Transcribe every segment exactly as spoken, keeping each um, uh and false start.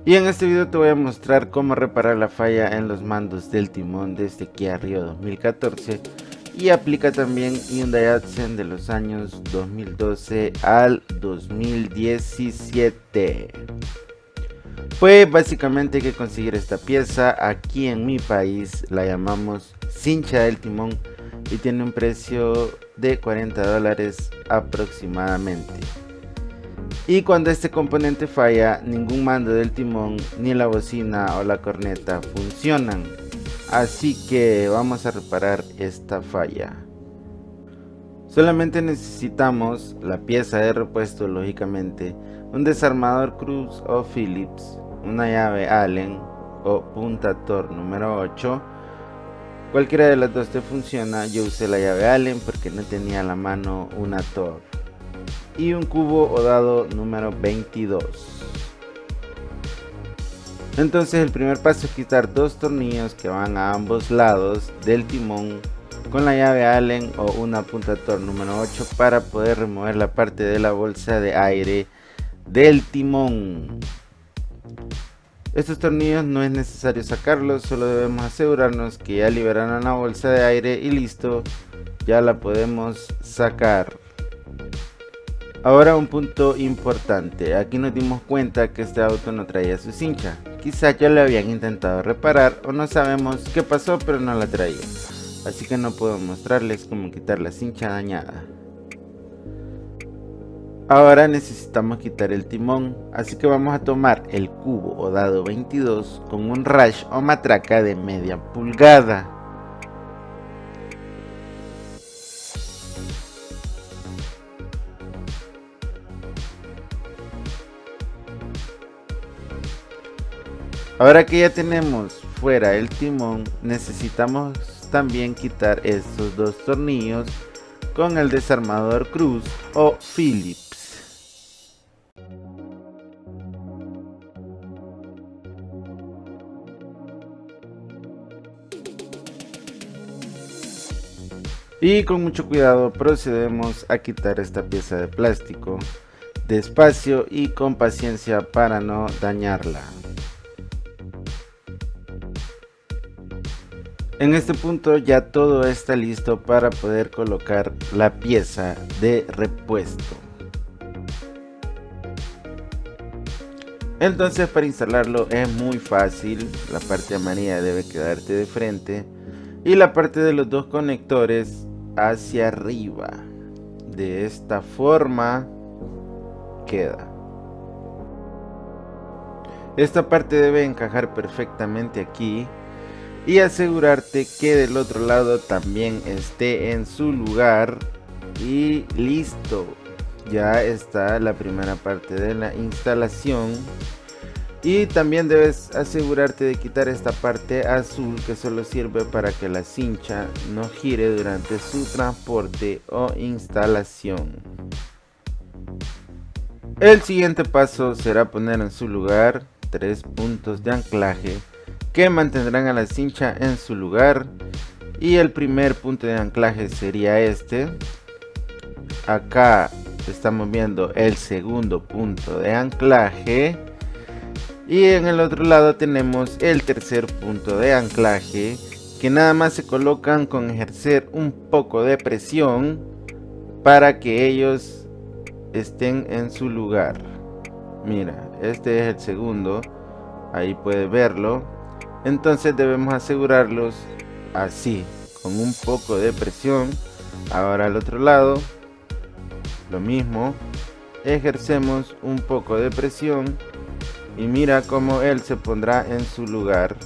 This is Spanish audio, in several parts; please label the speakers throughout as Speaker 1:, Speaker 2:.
Speaker 1: Y en este video te voy a mostrar cómo reparar la falla en los mandos del timón de este Kia Rio dos mil catorce, y aplica también Hyundai Accent de los años dos mil doce al dos mil diecisiete. Pues básicamente hay que conseguir esta pieza. Aquí en mi país la llamamos cincha del timón y tiene un precio de cuarenta dólares aproximadamente. Y cuando este componente falla, ningún mando del timón, ni la bocina o la corneta funcionan. Así que vamos a reparar esta falla. Solamente necesitamos la pieza de repuesto, lógicamente, un desarmador Cruz o Phillips, una llave Allen o punta Torx número ocho. Cualquiera de las dos te funciona. Yo usé la llave Allen porque no tenía a la mano una Torx. Y un cubo o dado número veintidós. Entonces el primer paso es quitar dos tornillos que van a ambos lados del timón con la llave Allen o una punta Torx número ocho para poder remover la parte de la bolsa de aire del timón. Estos tornillos no es necesario sacarlos, solo debemos asegurarnos que ya liberaron la bolsa de aire y listo, ya la podemos sacar. Ahora un punto importante, aquí nos dimos cuenta que este auto no traía su cincha. Quizás ya lo habían intentado reparar o no sabemos qué pasó, pero no la traía. Así que no puedo mostrarles cómo quitar la cincha dañada. Ahora necesitamos quitar el timón, así que vamos a tomar el cubo o dado veintidós con un rash o matraca de media pulgada. Ahora que ya tenemos fuera el timón, necesitamos también quitar estos dos tornillos con el desarmador Cruz o Phillips. Y con mucho cuidado procedemos a quitar esta pieza de plástico, despacio y con paciencia para no dañarla. En este punto ya todo está listo para poder colocar la pieza de repuesto. Entonces para instalarlo es muy fácil. La parte amarilla debe quedarte de frente y la parte de los dos conectores hacia arriba. De esta forma queda. Esta parte debe encajar perfectamente aquí. Y asegurarte que del otro lado también esté en su lugar. Y listo, ya está la primera parte de la instalación. Y también debes asegurarte de quitar esta parte azul que solo sirve para que la cincha no gire durante su transporte o instalación. El siguiente paso será poner en su lugar tres puntos de anclaje que mantendrán a la cincha en su lugar, y el primer punto de anclaje sería este. Acá estamos viendo el segundo punto de anclaje y en el otro lado tenemos el tercer punto de anclaje, que nada más se colocan con ejercer un poco de presión para que ellos estén en su lugar. Mira, este es el segundo, ahí puedes verlo. Entonces debemos asegurarlos así, con un poco de presión. Ahora al otro lado, lo mismo, ejercemos un poco de presión y mira cómo él se pondrá en su lugar.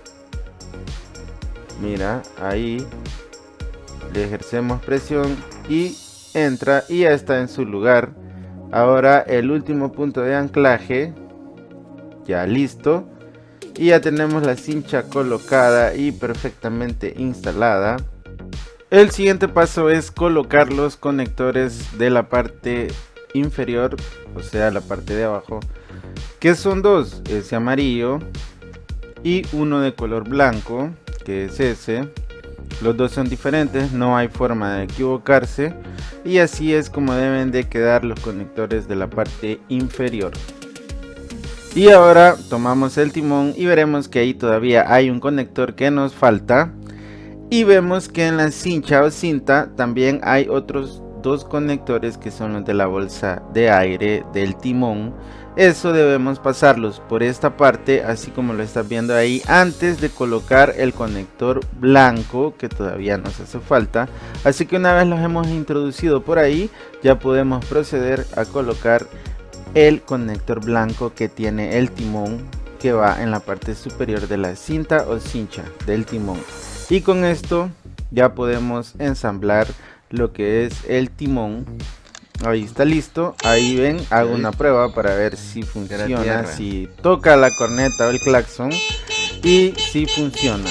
Speaker 1: Mira, ahí le ejercemos presión y entra y ya está en su lugar. Ahora el último punto de anclaje, ya listo. Y ya tenemos la cincha colocada y perfectamente instalada. El siguiente paso es colocar los conectores de la parte inferior, o sea la parte de abajo, que son dos, ese amarillo y uno de color blanco, que es ese. Los dos son diferentes, no hay forma de equivocarse, y así es como deben de quedar los conectores de la parte inferior. Y ahora tomamos el timón y veremos que ahí todavía hay un conector que nos falta. Y vemos que en la cincha o cinta también hay otros dos conectores que son los de la bolsa de aire del timón. Eso debemos pasarlos por esta parte, así como lo estás viendo ahí, antes de colocar el conector blanco, que todavía nos hace falta. Así que una vez los hemos introducido por ahí, ya podemos proceder a colocar el conector blanco que tiene el timón, que va en la parte superior de la cinta o cincha del timón. Y con esto ya podemos ensamblar lo que es el timón. Ahí está listo. Ahí ven, hago una prueba para ver si funciona, si toca la corneta o el claxon y si funciona.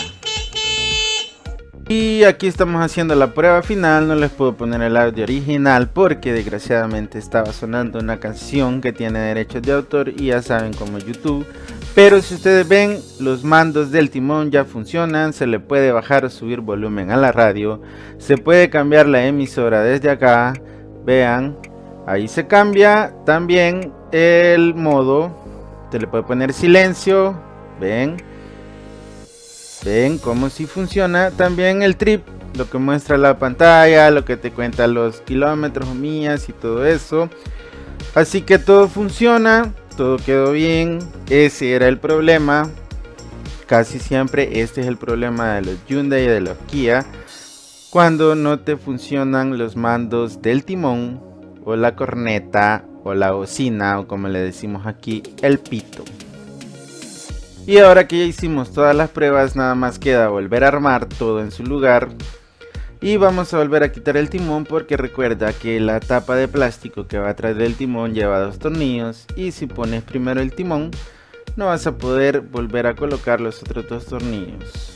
Speaker 1: Y aquí estamos haciendo la prueba final. No les puedo poner el audio original porque desgraciadamente estaba sonando una canción que tiene derechos de autor y ya saben como YouTube. Pero si ustedes ven, los mandos del timón ya funcionan. Se le puede bajar o subir volumen a la radio. Se puede cambiar la emisora desde acá. Vean, ahí se cambia. También el modo. Se le puede poner silencio. Ven. Ven como si funciona. También el trip, lo que muestra la pantalla, lo que te cuenta los kilómetros, millas y todo eso. Así que todo funciona. Todo quedó bien. Ese era el problema. Casi siempre este es el problema de los Hyundai y de los Kia, cuando no te funcionan los mandos del timón o la corneta o la bocina, o como le decimos aquí, el pito. Y ahora que ya hicimos todas las pruebas, nada más queda volver a armar todo en su lugar. Y vamos a volver a quitar el timón porque recuerda que la tapa de plástico que va atrás del timón lleva dos tornillos. Y si pones primero el timón, no vas a poder volver a colocar los otros dos tornillos.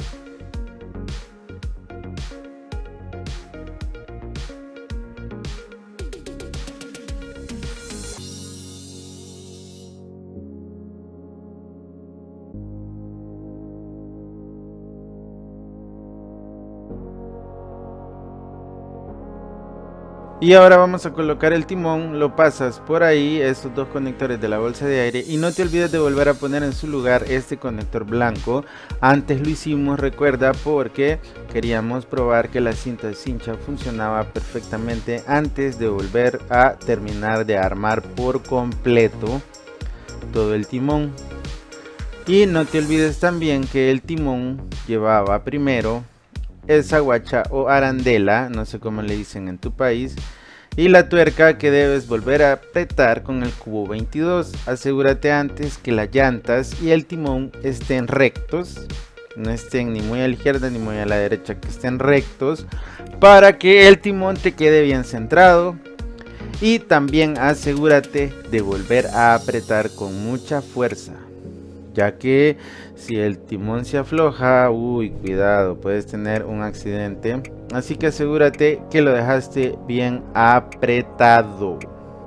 Speaker 1: Y ahora vamos a colocar el timón, lo pasas por ahí, estos dos conectores de la bolsa de aire, y no te olvides de volver a poner en su lugar este conector blanco. Antes lo hicimos, recuerda, porque queríamos probar que la cinta de cincha funcionaba perfectamente antes de volver a terminar de armar por completo todo el timón. Y no te olvides también que el timón llevaba primero esa guacha o arandela, no sé cómo le dicen en tu país, y la tuerca que debes volver a apretar con el cubo veintidós. Asegúrate antes que las llantas y el timón estén rectos, no estén ni muy a la izquierda ni muy a la derecha, que estén rectos para que el timón te quede bien centrado. Y también asegúrate de volver a apretar con mucha fuerza, ya que si el timón se afloja, uy, cuidado, puedes tener un accidente. Así que asegúrate que lo dejaste bien apretado.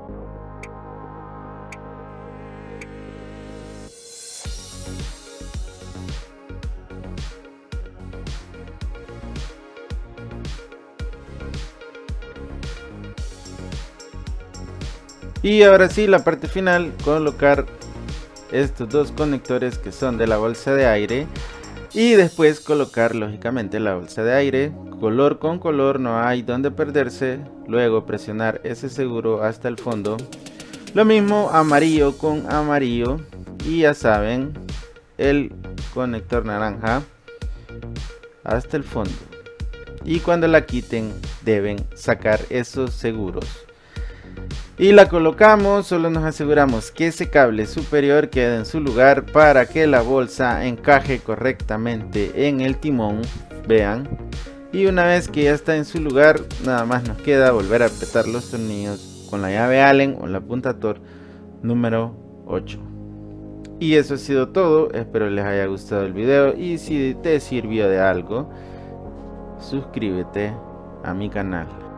Speaker 1: Y ahora sí, la parte final, colocar estos dos conectores que son de la bolsa de aire y después colocar lógicamente la bolsa de aire color con color, no hay donde perderse. Luego presionar ese seguro hasta el fondo, lo mismo amarillo con amarillo, y ya saben, el conector naranja hasta el fondo. Y cuando la quiten deben sacar esos seguros y la colocamos. Solo nos aseguramos que ese cable superior quede en su lugar para que la bolsa encaje correctamente en el timón. Vean, y una vez que ya está en su lugar, nada más nos queda volver a apretar los tornillos con la llave Allen o la punta Torx número ocho. Y eso ha sido todo. Espero les haya gustado el video, y si te sirvió de algo, suscríbete a mi canal.